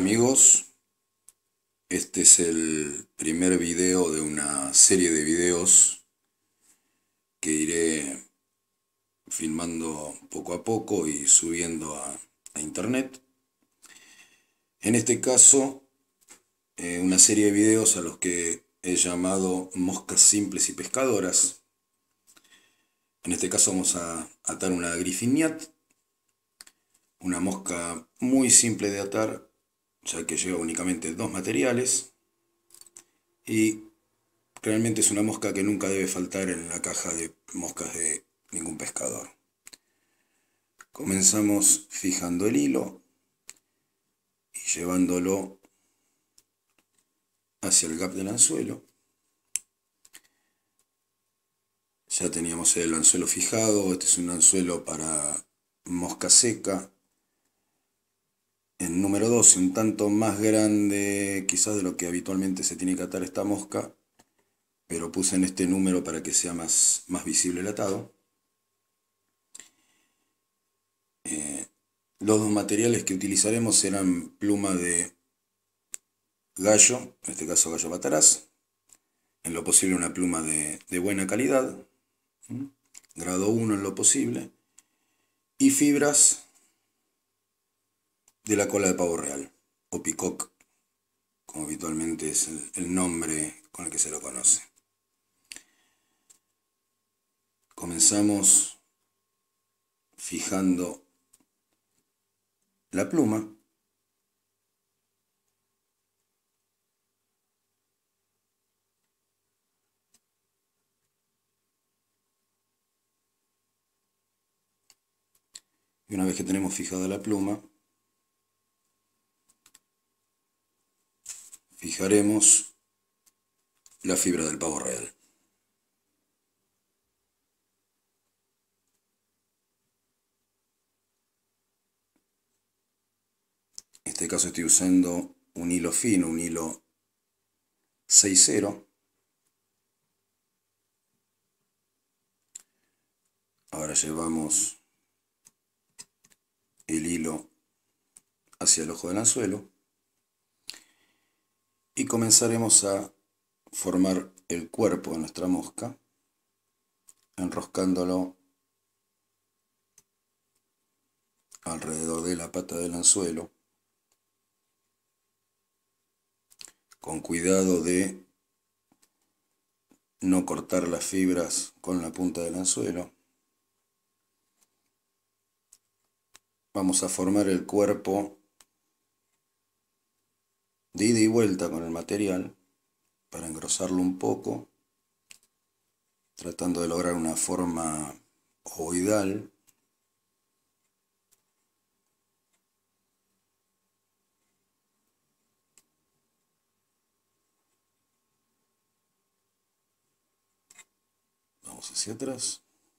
amigos, este es el primer video de una serie de videos que iré filmando poco a poco y subiendo a internet. En este caso, una serie de videos a los que he llamado moscas simples y pescadoras. En este caso vamos a atar una Griffiniat, una mosca muy simple de atar, ya que lleva únicamente dos materiales. Y realmente es una mosca que nunca debe faltar en la caja de moscas de ningún pescador. Comenzamos fijando el hilo y llevándolo hacia el gap del anzuelo. Ya teníamos el anzuelo fijado. Este es un anzuelo para mosca seca en número 12, un tanto más grande quizás de lo que habitualmente se tiene que atar esta mosca, pero puse en este número para que sea más visible el atado. Los dos materiales que utilizaremos serán pluma de gallo, en este caso gallo bataraz, en lo posible una pluma de buena calidad, grado 1 en lo posible, y fibras de la cola de pavo real, o peacock, como habitualmente es el nombre con el que se lo conoce. Comenzamos fijando la pluma. Y una vez que tenemos fijada la pluma, fijaremos la fibra del pavo real. En este caso estoy usando un hilo fino, un hilo 6-0. Ahora llevamos el hilo hacia el ojo del anzuelo y comenzaremos a formar el cuerpo de nuestra mosca, enroscándolo alrededor de la pata del anzuelo, con cuidado de no cortar las fibras con la punta del anzuelo. Vamos a formar el cuerpo de ida y vuelta con el material para engrosarlo un poco, tratando de lograr una forma ovoidal. Vamos hacia atrás.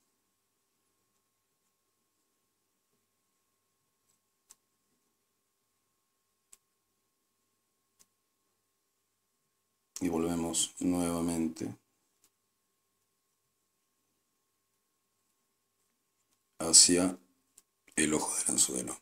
Y volvemos nuevamente hacia el ojo del anzuelo.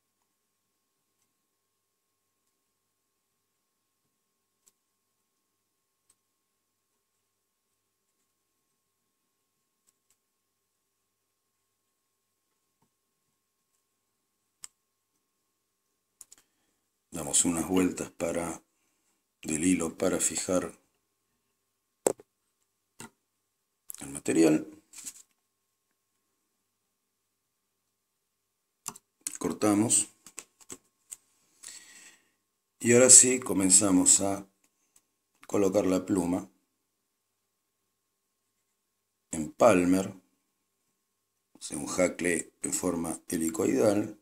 Damos unas vueltas del hilo para fijar el material. Cortamos. Y ahora sí comenzamos a colocar la pluma en palmer, o sea, un hackle en forma helicoidal.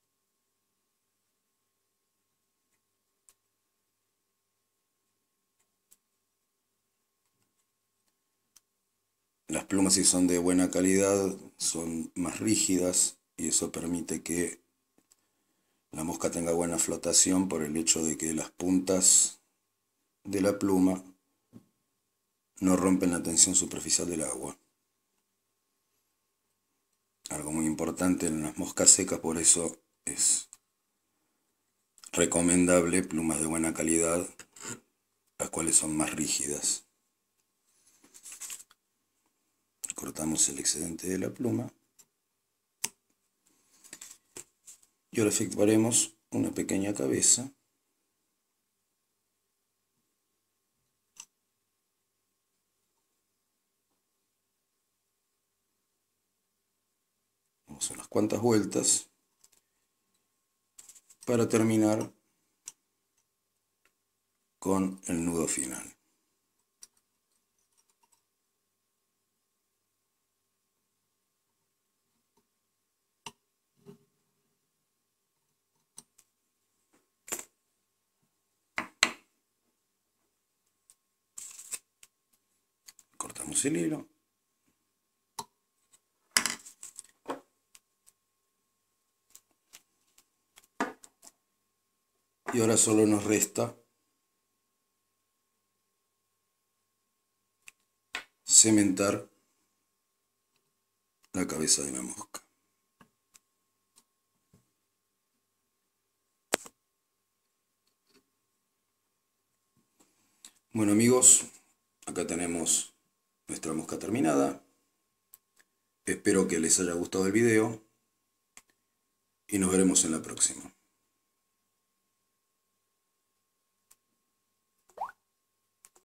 Las plumas, si son de buena calidad, son más rígidas y eso permite que la mosca tenga buena flotación por el hecho de que las puntas de la pluma no rompen la tensión superficial del agua. Algo muy importante en las moscas secas, por eso es recomendable plumas de buena calidad, las cuales son más rígidas. Cortamos el excedente de la pluma y ahora efectuaremos una pequeña cabeza. Damos unas cuantas vueltas para terminar con el nudo final. Cortamos el hilo. Y ahora solo nos resta cementar la cabeza de la mosca. Bueno amigos, acá tenemos nuestra mosca terminada. Espero que les haya gustado el video y nos veremos en la próxima.